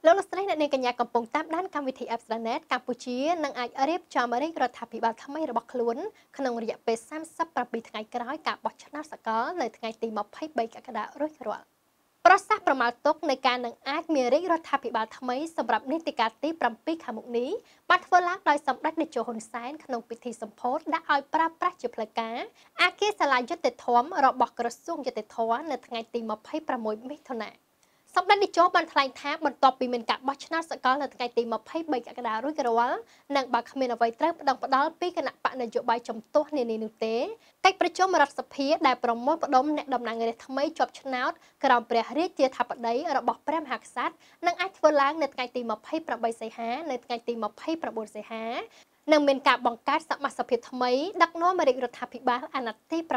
លោកលោកស្រីអ្នកនាងកញ្ញាកំពុងតាមដានកម្មវិធី Apps.net កម្ពុជានឹងអាចរៀបចំរាជរដ្ឋាភិបាលថ្មីរបស់ខ្លួនក្នុងរយៈពេល37ថ្ងៃក្រោយការបោះឆ្នោតសកលនៅថ្ងៃទី23កក្កដារួចរាល់ប្រសាសន៍ប្រមាលទុកនៃការនឹងអាចមានរាជរដ្ឋាភិបាលថ្មីសម្រាប់នីតិកាលទី7ខាងមុខនេះបានធ្វើឡើងដោយសម្ដេចនាយកហ៊ុនសែនក្នុងពិធីសម្ពោធដាក់ឲ្យប្រើប្រាស់ជាផ្លូវការអគារសាលាយុត្តិធម៌របស់ក្រសួងយុត្តិធម៌នៅថ្ងៃទី26មិថុនាសម្ដេចនាយកបានថ្លែងថាបន្ទាប់ពីមានការបោះឆ្នោតសកលនៅថ្ងៃទី23កក្កដារួចរាល់និងបើគ្មានអ្វីត្រូវប្តឹងផ្តល់ពីគណៈបកនយោបាយជំទាស់នានានោះទេកិច្ចប្រជុំរដ្ឋសភាដែលប្រមូលផ្ដុំអ្នកតំណាងរាស្ត្រថ្មីជាប់ឆ្នោតក្រោមព្រះរាជាធិបតីរបស់ព្រះមហាក្សត្រនឹងអាចធ្វើឡើងនៅថ្ងៃទី28សីហានៅថ្ងៃទី29សីហានិងមានការបង្កើតសមាជិកថ្មីដឹកនាំរាជរដ្ឋាភិបាលអាណត្តិទី7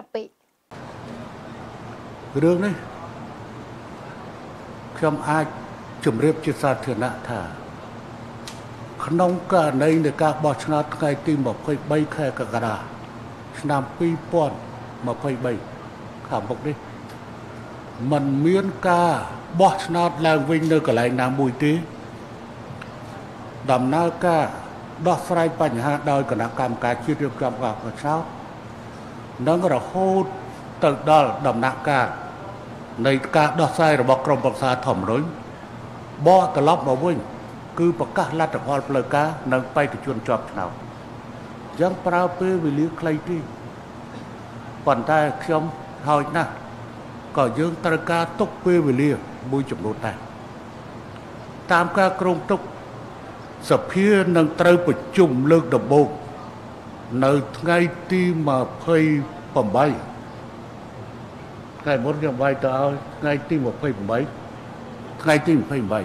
រឿងនេះខ្ញុំអាចជម្រាបជាសាធារណៈថាក្នុងករណីនៃការបោះឆ្នោតថ្ងៃទី23ខែកក្កដាឆ្នាំ2023ខាងមុខនេះมันមានការបោះឆ្នោតឡើងវិញនៅកន្លែងណាមួយទេដំណើរការដោះស្រាយបញ្ហាដោយគណៈកម្មការជាតិរៀបចំការបោះឆ្នោតនិងរហូតទៅដល់ដំណាក់កាលនៃការដោះស្រាយរបស់ក្រមប្រឹក្សាធម្មនុញ្ញបកត្រឡប់មកវិញគឺប្រកាសលទ្ធផលផ្លូវការនិងបេក្ខជនជាប់ឆ្នោតយ៉ាងប្រើពេលវេលាខ្លីទីប៉ុន្តែខ្ញុំហោចណាស់ក៏យើងត្រូវការទុកពេលវេលាមួយចំនួនដែរតាមការគ្រោងទុកសភានឹងត្រូវប្រជុំលើកដំបូងនៅថ្ងៃទី28ថ្ងៃមុនខ្ញុំវាយទៅឲ្យថ្ងៃទី28ថ្ងៃទី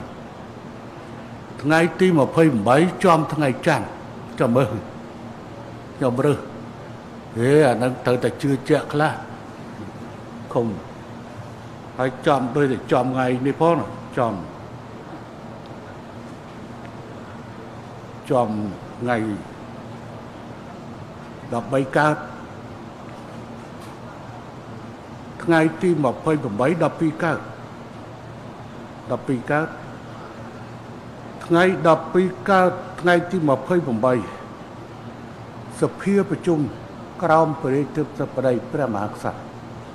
28ថ្ងៃទី28ចំថ្ងៃច័ន្ទចាំមើលខ្ញុំរើសអានឹងត្រូវតែជឿជាក់ខ្លះខំហើយចំដូចតែចំថ្ងៃនេះផងចំថ្ងៃ13កើតថ្ងៃទី28 12កើតថ្ងៃ12កើតថ្ងៃទី28សភាប្រជុំក្រោមព្រះរាជធិបតីព្រះមហាក្សត្រ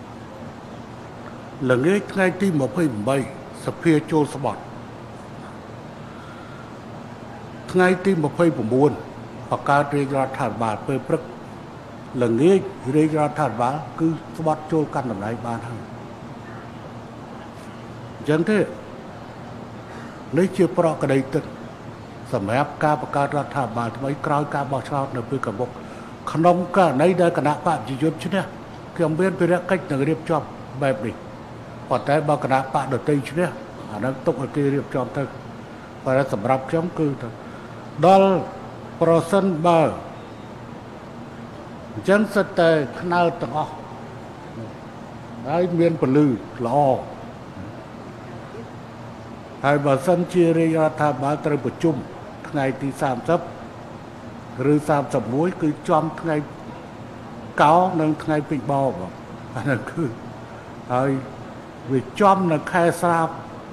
ល្ងាចថ្ងៃទី28សភាចូលស្បត់ថ្ងៃទី29បង្កើតរាជរដ្ឋាភិបាលពេលព្រឹកល្ងាចរាជរដ្ឋាភិបាលគឺស្បត់ចូលកាន់តំណែងបានហើយអញ្ចឹងទេនេះជាប្រក្តីទឹកសម្រាប់ការបង្កើតរដ្ឋាភិបាលថ្មីក្រោយការបោះឆ្នោតនៅពេលខាងមុខក្នុងករណីដែលគណៈបកប្រជាជនឈ្នះខ្ញុំមានភារកិច្ចនឹងរៀបចំបែបនេះប៉ុន្តែបើគណៈបកដទៃឈ្នះអានឹងទុកឲ្យគេរៀបចំទៅប៉ុន្តែសម្រាប់ខ្ញុំគឺដល់ប្រសិនបើអញ្ចឹងសិតតែខ្នើតទាំងអស់ហើយមានពលឺល្អហើយបើសិនជារាជរដ្ឋាភិបាលត្រូវប្រជុំថ្ងៃទី30ឬ31គឺចំថ្ងៃកោនិងថ្ងៃពេញបោបងអានោះគឺហើយវាចំនៅខែស្រាប់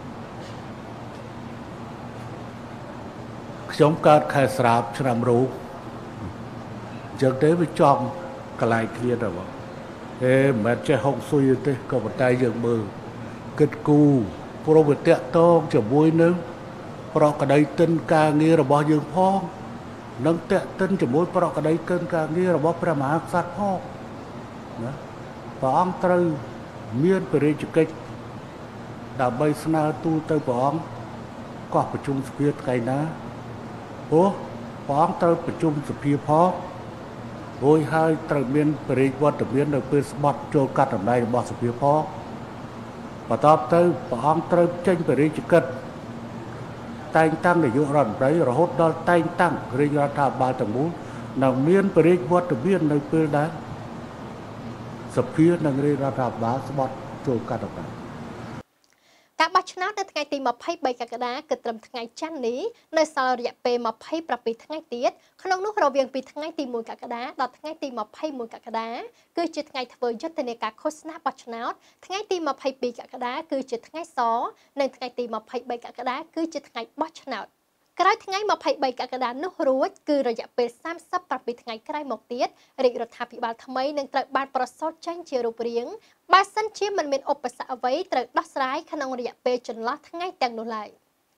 ខ្ញុំកើតខែស្រាប់ឆ្នាំរោគអញ្ចឹងទេវាចំកន្លែងគ្នាទៅបងមិនមែនចេះហុកស៊ុយទេក៏ប៉ុន្តែយើងមើលគិតគូរព្រោះវាតាក់ទងជាមួយនឹងប្រក្តីទិនការងាររបស់យើងផងនិងតាក់ទិនជាមួយប្រក្តីកិនការងាររបស់ព្រះមហាក្សត្រផងណាព្រះអង្គត្រូវមានបរិយាកិច្ចដើម្បីស្នើទូលទៅព្រះអង្គកោះប្រជុំសភាថ្ងៃណាព្រោះព្រះអង្គត្រូវប្រជុំសភាផងរួចហើយត្រូវមានបរិយាវត្តមាននៅពេលស្បត់ចូលកាត់តំណែងរបស់សភាផងបន្ទាប់ទៅព្រះអង្គត្រូវចេញបរិយាកិច្ចតែងតាំងនាយករដ្ឋមន្ត្រីរហូតដល់តែងតាំងរាជរដ្ឋាភិបាលទាំងមូលនិងមានបរិយាវត្តមាននៅពេលដែលសភានិងរាជរដ្ឋាភិបាលស្បត់ចូលកាត់តំណែងការបោះឆ្ឆ្នោតនៅថ្ងៃទី23កក្កដាគឺត្រឹមថ្ងៃច័ន្ទនេះនៅសល់រយៈពេល27ថ្ងៃទៀតក្នុងនោះរវាងពីថ្ងៃទី1កក្កដាដល់ថ្ងៃទី21កក្កដាគឺជាថ្ងៃធ្វើយុទ្ធនាការឃោសនាបោះឆ្នោតថ្ងៃទី22កក្កដាគឺជាថ្ងៃសនិងថ្ងៃទី23កក្កដាគឺជាថ្ងៃបោះឆ្នោតក្រោយថ្ងៃ23កក្កដានោះរួចគឺរយៈពេល37ថ្ងៃក្រោយមកទៀតរាជរដ្ឋាភិបាលថ្មីនឹងត្រូវបានប្រសូតចេញជារូបរាងបើសិនជាមិនមានឧបសគ្គអ្វីត្រូវដោះស្រាយក្នុងរយៈពេលចន្លោះថ្ងៃទាំងនោះឡើយ។